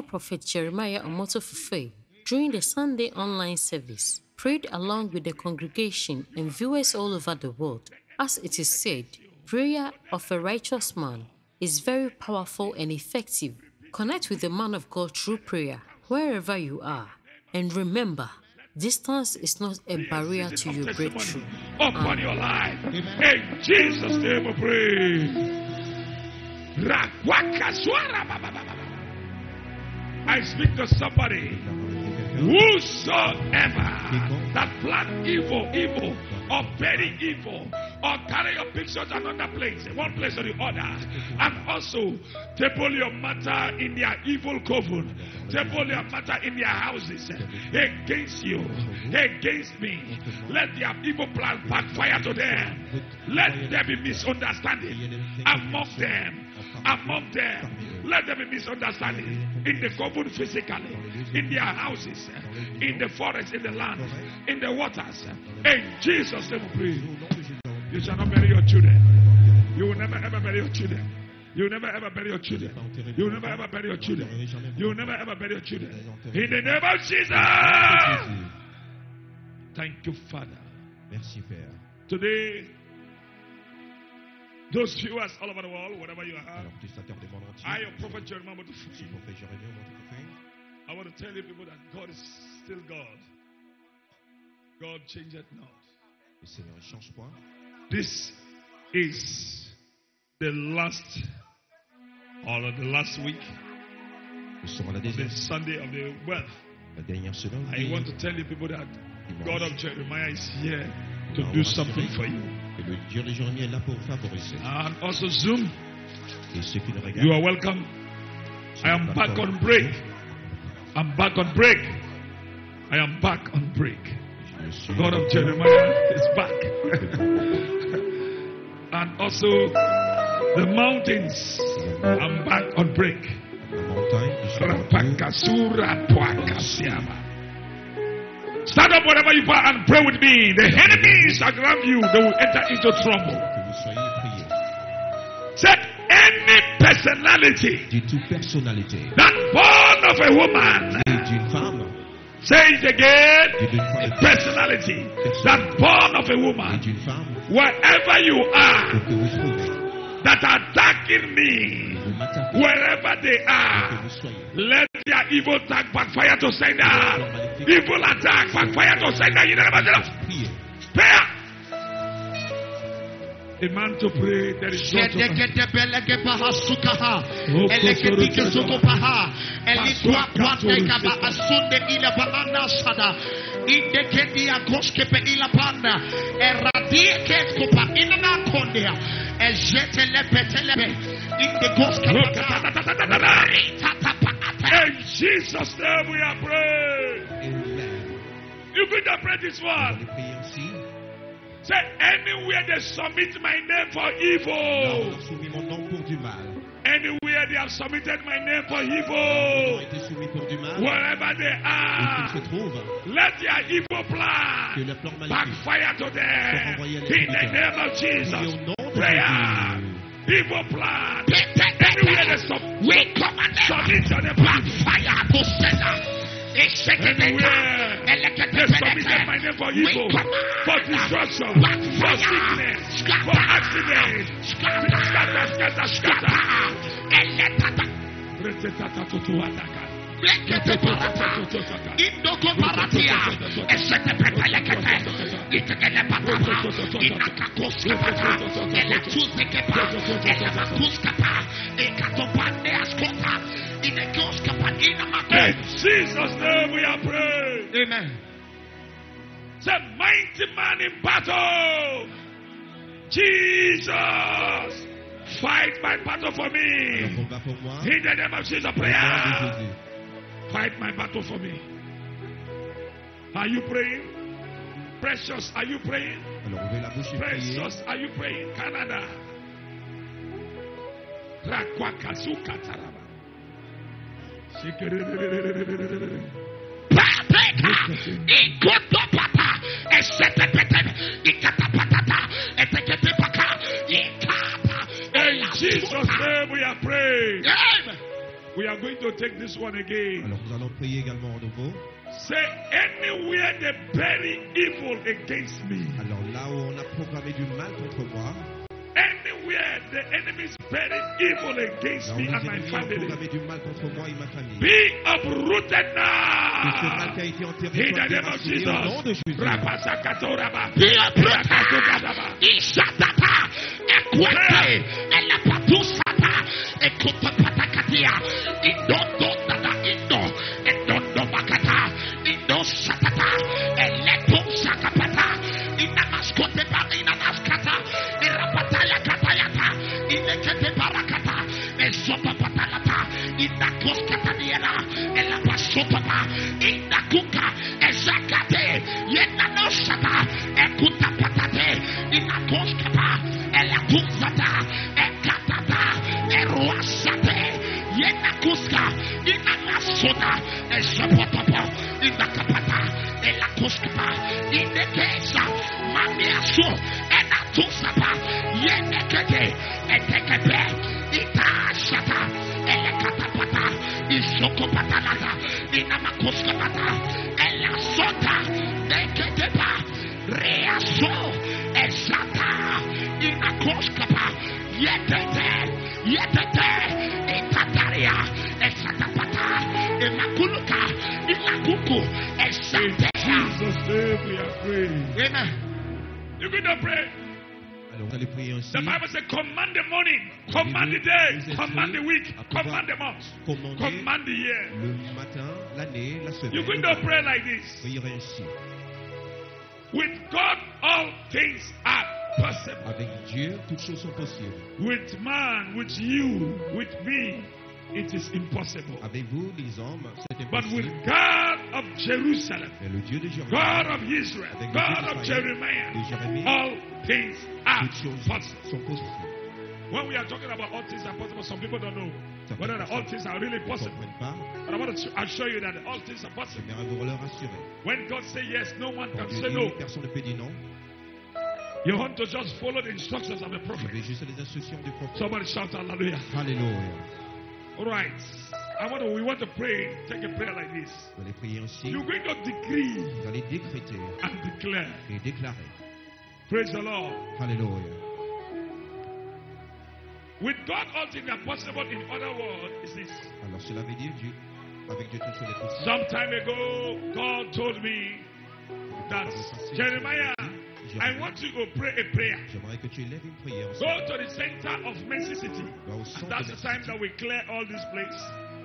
Prophet Jeremiah Omoto Fufeyin, during the Sunday online service, prayed along with the congregation and viewers all over the world. As it is said, prayer of a righteous man is very powerful and effective. Connect with the man of God through prayer wherever you are. And remember, distance is not a barrier to your breakthrough. Upon your life. In Jesus' name we pray. I speak to somebody. Whosoever that plan evil, or very evil, or carry your pictures another place, one place or the other, and also table your matter in their evil coven, table your matter in their houses against you, against me. Let their evil plan backfire to them. Let there be misunderstanding among them. Let there be misunderstanding in the coven physically, in their houses, in the forest, in the land, in the waters. In Jesus' name we pray. You shall not bury your children. You will never ever bury your children. You will never ever bury your children. You will never ever bury your children. You will never ever bury your children. In the name of Jesus. Thank you, Father. Merci, Père. Today, those viewers all over the world, wherever you are, I am Prophet Jeremiah Omoto Fufeyin. I want to tell you people that God is still God. God changeth not. This is the last week, the Sunday of the wealth. I want to tell you people that God of Jeremiah is here to do something for you. And also Zoom, you are welcome. I am back on break. I am back on break. God of Jeremiah is back. And also the mountains, I'm back on break. Stand up wherever you are and pray with me. The enemies around you, they will enter into trouble. Set any personality that born of a woman. Say it again. A personality that born of a woman. Wherever you are, that are attacking me, wherever they are, let their evil attack backfire to sender. Evil attack backfire to sender. You never know. Prayer. A man to pray, there is no to in Jesus' name we are praying. You can pray this one. Say, anywhere they submit my name for evil. Anywhere they have submitted my name for evil. Wherever they are. Let their evil plan backfire to them. In the name of Jesus. Prayer. Evil plan. Anywhere they submit your name backfire to sender. Everywhere they submitted my name for evil, for destruction, for sickness, for accident. In Jesus' name we are praying. Amen. Say, mighty man in battle. Jesus, fight my battle for me. In the name of Jesus, prayer. Fight my battle for me. Are you praying? Precious, are you praying? Precious, are you praying? Canada. In Jesus' name we are praying. We are are going to take this one again. Alors nous allons prier également à nouveau. Say, anywhere they bury evil against me. Alors là où on a programmé du mal contre moi, Anywhere the enemies bury evil against là où me les and my ennemis ont family, programmé du mal contre moi et ma famille, be uprooted que ce mal now. qui a été enterré In soit the name of déraciné au nom de Jesus. Jésus. Rapasakatoraba. Be uprooted. Ishatata. Ekwete. Elapatusata. Ekutapatakatia. Idondo dada indo. Idondo bakata. Indo shatata. Eleto shakapata. Inamaskote barina naskata. Irapataya katayata. Inekete barakata. Esopa patalata. Inakoskata niela. Elapasotapa. Inakuka. Ezakate. Yenanoshata. Ekuta patate. Inakoskata. Elakuzata. Ekatata. Eruasate. Yenakuska. Inanasota. Esopotapa. Inakapata. Elakuskapa. Inekesa. Mamiasu. Enatusapa. Yenekete. Etekepe. Itashata. Elekatapata. Isokopatalata. Inamakuskapata. Elasota. Neketepa. Reaso. Esata. Inakoskapa. Yetete. Yetete. Itataria. Esatapata. Imakuluka. Ilakuku. In Esatea. Jesus' name we are praying. Amen. You're going to pray. Alors vous allez prier ainsi. The Bible says, command the morning, command the day, command the week, command the month, command the year. Le matin, l'année, la semaine. You're going to pray like this. Priez ainsi. With God, all things are possible. Avec Dieu, toutes choses sont possibles. With man, with you, with me, it is impossible. Avec vous, les hommes, c'est But with impossible. God of Jerusalem, Mais le Dieu de God Jérusalem, of Israel, avec le God Dieu of d'Israël, Jeremiah, de Jérémie, all things are toutes choses possible. sont possibles. When we are talking about all things are possible, some people don't know whether all things are really Ils ne possible. comprennent pas. But I want to assure you that all things are possible. J'aimerais vous leur assurer. When God says yes, no one Quand can Dieu say dit, no. personne ne peut dire non. You want to just follow the instructions of the Je prophet. vais juste les instructions du prophète. Somebody shout hallelujah. Alléluia. All right. We want to pray. Take a prayer like this. Vous allez prier ainsi. You're going to decree Vous allez décréter and declare. et déclarer. Praise the Lord. Alléluia. With God, all things are possible. In other words, is this. Alors cela veut dire Dieu. Avec Dieu, toutes choses sont possibles. Some time ago, God told me that Jeremiah, I want you to pray a prayer. J'aimerais que tu élèves une prière. Go to the center of Mercy City. Va au And centre that's de the la time cité. that we clear all this place.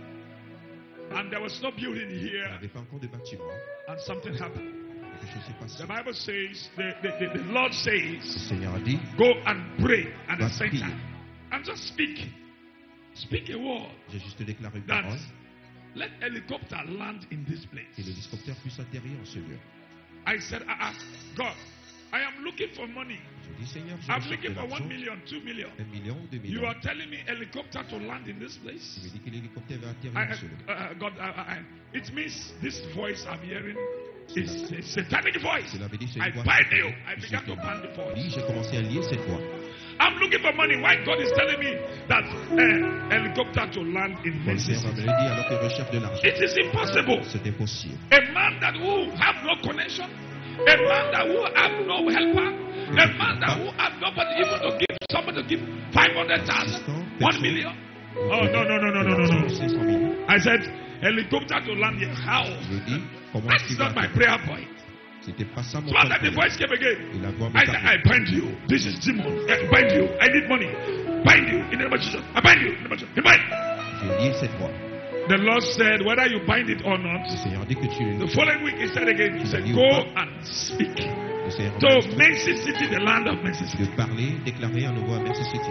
And there was no building Il n'y here. avait pas encore de bâtiment. And something happened. Quelque chose s'est passé. The Bible says, the Lord Le says, Seigneur a dit, go and pray at the Va center. prier. And just speak. Speak a word j'ai juste déclaré une that parole, let helicopter land in this que place. l'hélicoptère puisse atterrir en ce lieu. I said, God, I am looking for money. Je dis, Seigneur, je I'm recherche looking de for 1 l'argent, million, 2 million. 1 million ou 2 You millions. are telling me helicopter to land in this Tu place? me dis que l'hélicoptère va atterrir en ce lieu. God, it means this voice I'm hearing is a satanic voice. Cela veut dire que c'est I une voix bind you. satanique. I Je began to te bind the dis, voice. j'ai commencé à lier cette voix. I'm looking for money. Why God is telling me that helicopter to land in Le Mercy Seigneur va me City? le dire alors que je recherche de l'argent. It is impossible. C'est impossible. A man that will have no connection, a man that will have no helper, a man that will have nobody even to give somebody to give 500,000, 1 million. Oh no. 500 000. I said helicopter to land here. How? Je dis, comment That's est-ce qu'il va not my atterrir? prayer point. C'était pas ça mon So after the point. voice came again, Et la voix me I said, I parlait. bind you. This is demon. I bind you. I need money. Bind you in the name of Jesus. I bind you in the name of Jesus. You bind. J'ai lié cette voix. The Lord said, whether you bind it or not. Le Seigneur dit que tu The following week he said again, he said, go and speak. Le Seigneur So m'a dit Mercy City, the land of Mercy City. de parler, déclarer à nouveau à Mercy City.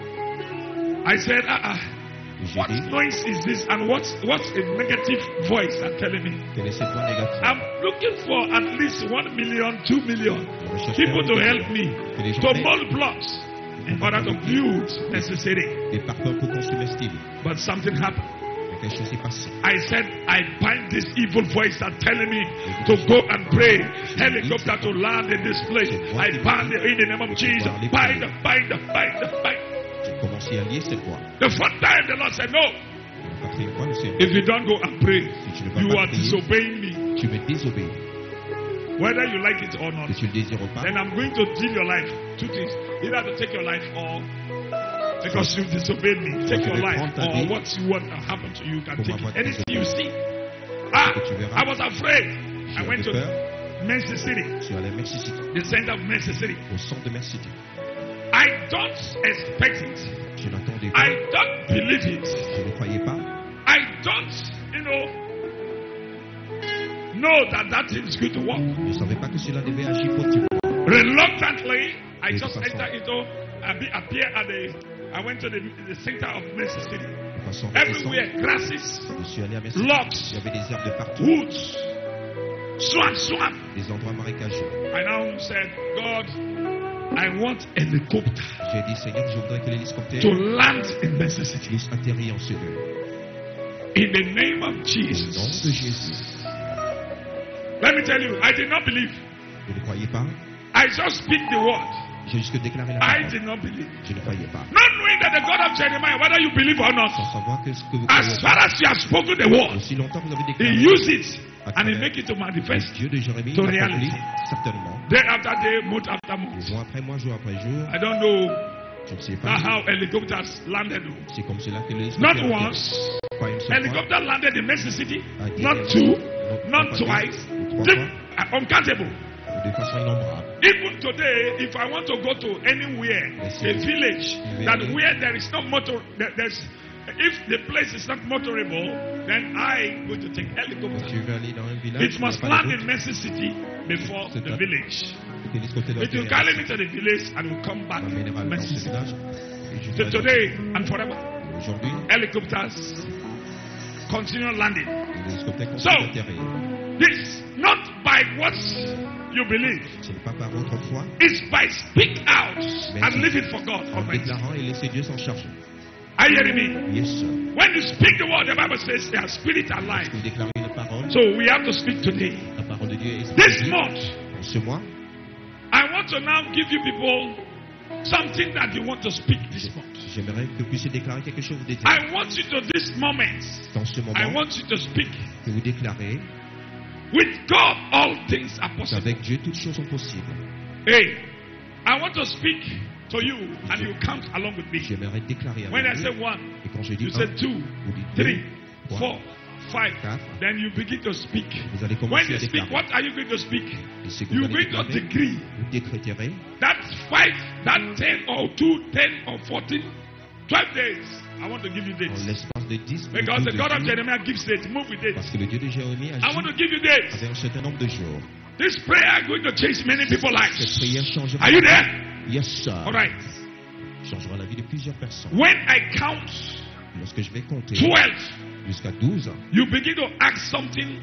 I said, J'ai what dit, noise is this and what's a negative voice are telling me? quelle est cette voix négative? I'm looking for at least 1 million, 2 million Je recherche people to des help me Que les gens to m'aident. mold blocks in order to build necessary. Des parfums pour construire style. But something happened. Mais quelque chose s'est passé. I said, I bind this evil voice that telling me to go and pray. Helicopter to land in this place. I bind it in the name of Jesus. Bind. J'ai commencé à lier cette voix. The first time the Lord said no. La une fois, nous sommes. If you don't go and pray, Si tu ne vas you pas are prier, disobeying me. tu me désobéis. Whether you like it or not, Que tu le désires ou pas, then I'm going to deal your life. Two things. Either to take your life or because you disobeyed me, take your life or what you want to happen to you, you can take it. Anything you see. I was afraid. I went to Mercy City, tu allais à Mercy City, the center of Mercy City. au centre de Mercy City. I don't expect it. Je n'attendais pas, I don't believe it. je ne croyais pas. I don't, know that thing is going to work. Je ne savais pas que cela devait agir positivement. Reluctantly, I De just toute façon. entered into, appear at I went to the center of Mercy City. De façon Everywhere, récente, grasses, je suis allé à Mercy City. logs, Il y avait des herbes de partout, woods, swamp. des endroits marécageux. I now said, God, I want helicopter J'ai dit, Seigneur, je voudrais que l'hélicoptère to land in Mercy City. puisse atterrir en ce lieu. In the name of Au nom de Jesus. Jésus. Let me tell you, I did not believe. Vous ne croyez pas? I just speak the word. J'ai juste déclaré la I parole. did not believe. Je ne croyais pas. Not knowing that the God of Jeremiah, whether you believe or not, Sans savoir que ce que vous as croyez far as you have spoken the word, aussi longtemps que vous avez He déclaré, used it and He make it to le manifest Dieu de Jérémie to l'accomplit reality. certainement. Day after day, month after month. Mois après mois, jour après jour, I don't know je ne sais pas. how helicopters landed. C'est comme cela que l'hélicoptère Not atterrit. once. Pas une seule fois, Helicopter landed in Mercy City. atterri, Not two, non not pas deux, twice. ou trois fois, Uncountable. de façon innombrable. Even today, if I want to go to anywhere, a village that where there is no motor, if the place is not motorable, then I go to take Si helicopter. tu veux aller dans un village, It il n'y a must pas land de in Mercy City before the village. route. L'hélicoptère doit It will atterrir carry me to the village and will come back m'amènera to dans Mercy ce City. village. Et je So dois today and forever, aujourd'hui, helicopters continue landing. l'hélicoptère So, continue d'atterrir. this not by what you believe, Ce n'est pas par votre foi, it's by speak out and leave it for God en Almighty. déclarant et laisser Dieu s'en charger. Are you hearing me? Yes, sir. When you speak the word, the Bible says their spirit are life. Vous déclarez la parole, So we have to speak today. la parole de Dieu est This esprit. month, En ce mois, I want to now give you people something that you want to speak this month. j'aimerais que vous puissiez déclarer quelque chose de I want you to this moment, dans ce I moment, want you to speak. que vous déclarez With God, all things are possible. qu'avec Dieu, toutes choses sont possibles. Hey, I want to speak to you and you count along with me. J'aimerais déclarer When I avec say vous. one, Et quand je dis you un, say two, vous dites three, deux, four, trois, five. quatre. Then you begin to speak. Vous allez When commencer you à speak, déclarer. what are you going to speak? Et ce que vous You're allez going to déclarer, decree vous décréterez that 5, that 10 or 2, 10 or 14, 12 days. I want to give you en dates. l'espace de 10 ou Because the 12 God of jours, Jeremiah gives dates. Move with dates. parce que le Dieu de Jérémie I want to agit give you dates. avec un certain nombre de jours. This prayer is going to change many people's Cette prière lives. changera. Are you there? Yes, sir. All right. Changera la vie de plusieurs personnes. When I count Lorsque je vais compter 12, jusqu'à 12, you begin to ask something,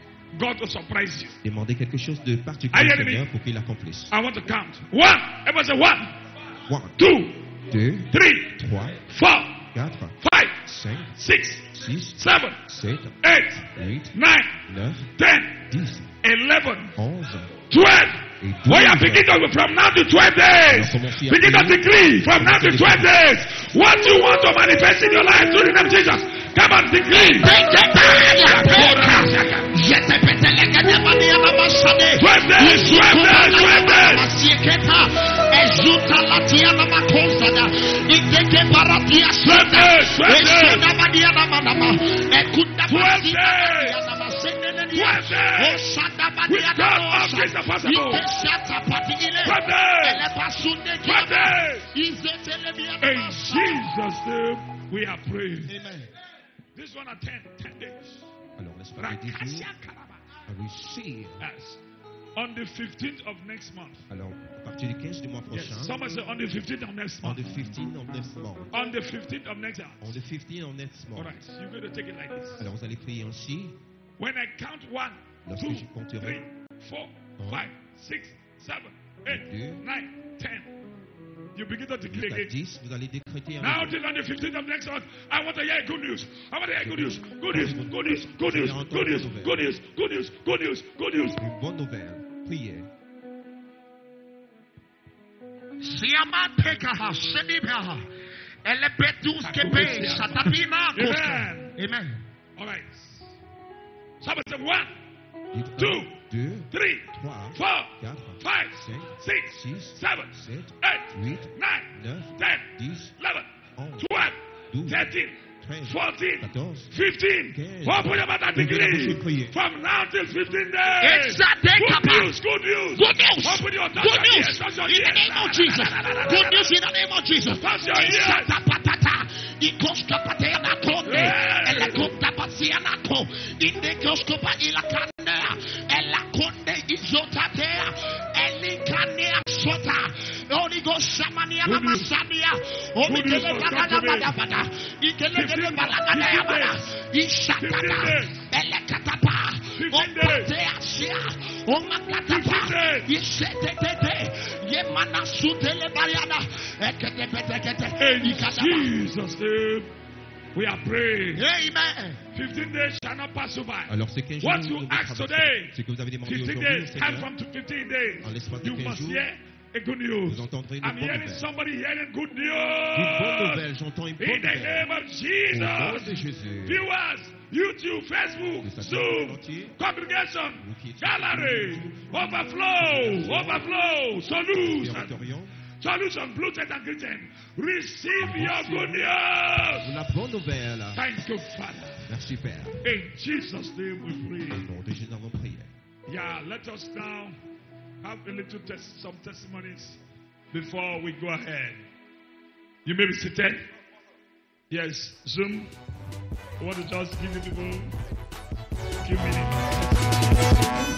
God will surprise you. demandez quelque chose de Are particulier you au hearing me? Seigneur pour qu'il accomplisse. I want to count. 1. Everybody say 1, 1, 2, 2, 3, 3, 4, 4, 5, 5, 6, 6, 7, 7, 8, 8, 9, 9, 10, 10, 11, 11 12. et Oh yeah, 12. begin to from now to 12 days. Begin to decree from now to 12 days. What you want to manifest in your life through the name of Jesus. Come on, decree. 12 days, 12 days, 12 days. With God, all things are possible. 12 days. In Jesus' name, we are praying. Amen. This one are 10 days. Alors, l'espace de 10 jours, à réussir. Yes. On the 15th of next month. Alors, à partir du 15 du mois Yes. prochain, Someone say on the 15th of next on month. the 15th of next month, On the 15th of next month. on the 15th of next All month. right. You're going to take it like this. Alors, vous allez prier ainsi. When I count 1, Lorsque 2, je compterai 3, 4, 5, 6, 7, 8, 9, 10. You begin to declare Jusqu'à again. 10, vous allez décréter Now avec till on the 15th of next month, I want to hear good news. I want to hear good news. Good news. Good news. Good news. Good news. Good news. Good news. Good news. Good news. une bonne nouvelle. Priez. Amen. All right. Somebody say 1, 2, 2, 3, 3, 4, 4, 5, 5, 6, 6, 7, 7, 8, 8, 9, 9, 10, 10, 11, 11, 12, 12, 13, 13, 14, 14, 15. 15. Open your mouth and decree. From now till 15 days. Good news, good news. Good news. Open your touch Good your news. ears, touch your In the ears. name of Jesus. Good news in the name of Jesus. Touch your ears. Holy Ghost, Shamania, Masania, Holy Ghost, In Jesus' name, we are praying. Amen. 15 days shall not pass you by. Alors ces 15 jours, What nous you vous ask traversons. today, Ce que vous avez demandé 15 aujourd'hui, days, Seigneur, and from to 15 en days, l'espace de you 15 must jours, hear a good news. vous entendrez une I'm bonne hearing nouvelle. somebody hearing good Une bonne news. nouvelle, j'entends une bonne In the nouvelle. name of Au nom de Jesus. Jésus. Viewers, YouTube, Facebook, Que ça soit Zoom, entier. congregation, Vous qui êtes gallery, overflow, solution, auditorium, solution, Bluetooth and greeting. Receive your good news. la bonne nouvelle. Thank you, Father. Merci Père. In Jesus' name we Au pray. nom de Jésus, nous avons prié. Yeah, let us now have a little some testimonies before we go ahead. You may be seated. Yes, Zoom. I want to just give you people a few minutes.